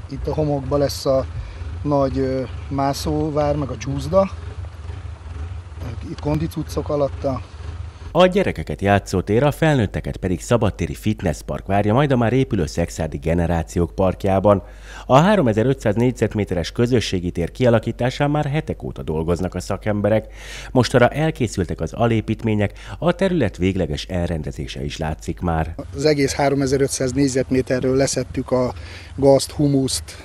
Itt a homokban lesz a nagy mászóvár, meg a csúszda. Itt kondicuccok alatta. A gyerekeket játszótér, a felnőtteket pedig szabadtéri fitnesspark várja majd a már épülő Szekszárdi Generációk Parkjában. A 3500 négyzetméteres közösségi tér kialakításán már hetek óta dolgoznak a szakemberek. Mostanra elkészültek az alépítmények, a terület végleges elrendezése is látszik már. Az egész 3500 négyzetméterről leszettük a gazt, humuszt,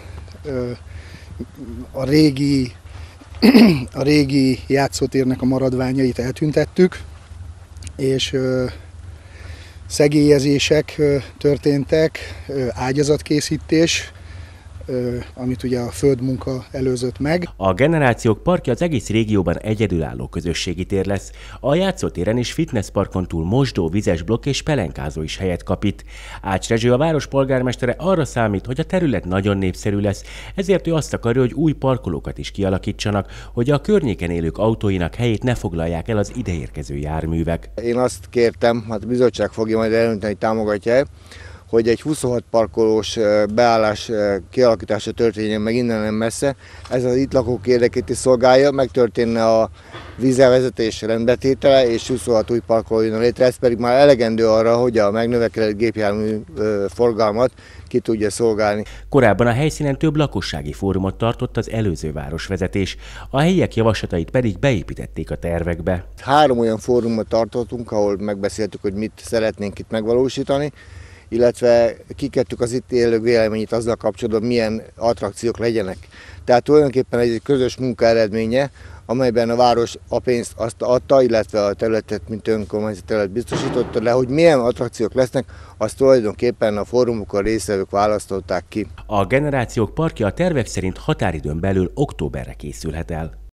a régi játszótérnek a maradványait eltüntettük, és szegélyezések történtek, ágyazatkészítés, amit ugye a földmunka előzött meg. A Generációk Parkja az egész régióban egyedülálló közösségi tér lesz. A játszótéren és fitnessparkon túl mosdó, vizes blokk és pelenkázó is helyet kap itt. Ács Rezső, a város polgármestere arra számít, hogy a terület nagyon népszerű lesz, ezért ő azt akarja, hogy új parkolókat is kialakítsanak, hogy a környéken élők autóinak helyét ne foglalják el az ideérkező járművek. Én azt kértem, hát a bizottság fogja majd eldönteni, hogy támogatja, hogy egy 26 parkolós beállás kialakítása történjen meg innen nem messze. Ez az itt lakók érdekét is szolgálja, megtörténne a vízelvezetés rendbetétele, és 26 új parkoló jön létre. Ez pedig már elegendő arra, hogy a megnövekedett gépjármű forgalmat ki tudja szolgálni. Korábban a helyszínen több lakossági fórumot tartott az előző városvezetés, a helyiek javaslatait pedig beépítették a tervekbe. 3 olyan fórumot tartottunk, ahol megbeszéltük, hogy mit szeretnénk itt megvalósítani, illetve kikettük az itt élők véleményét azzal kapcsolatban, milyen attrakciók legyenek. Tehát tulajdonképpen egy közös munka eredménye, amelyben a város a pénzt azt adta, illetve a területet, mint önkormányzati terület biztosította, de hogy milyen attrakciók lesznek, azt tulajdonképpen a fórumokon résztvevők választották ki. A Generációk Parkja a tervek szerint határidőn belül októberre készülhet el.